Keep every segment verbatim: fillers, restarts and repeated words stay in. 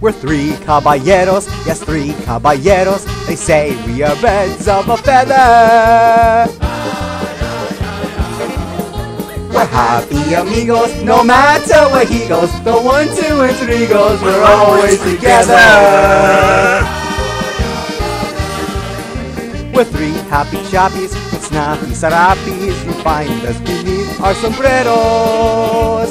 We're three caballeros, yes, three caballeros. They say we are birds of a feather. We're happy amigos, no matter where he goes. The one, two, and three goes, we're always together. We're three happy chappies, with snappy sarapis. You find us beneath our sombreros.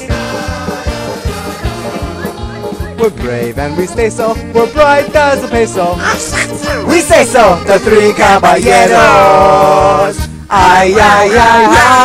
We're brave and we stay so, we're bright as a peso. We say so, the three caballeros. Ay, ay, ay,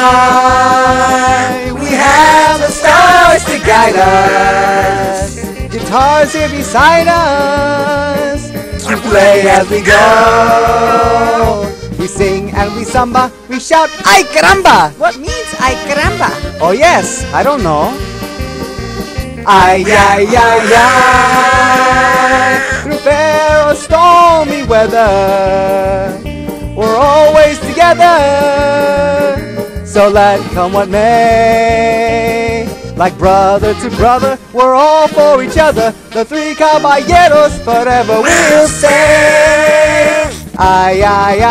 ay. We have the stars to guide us. Guitars here beside us. We play as we go. We sing and we samba. We shout, ay caramba. What means ay caramba? Oh yes, I don't know. Ay, ay, ay, ay. Through fair or stormy weather, we're always together. So let come what may. Like brother to brother, we're all for each other. The three caballeros, forever we'll stay. Ay, ay,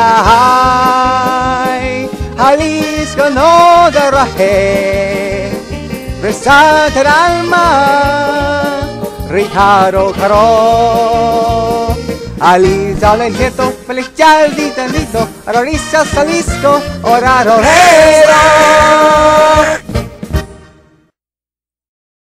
ay. Jalisco no derraje. Resalta el alma, Ricardo Caro. Alisa el nieto, feliz chaldita, listo, Arorisa Jalisco, Oraro.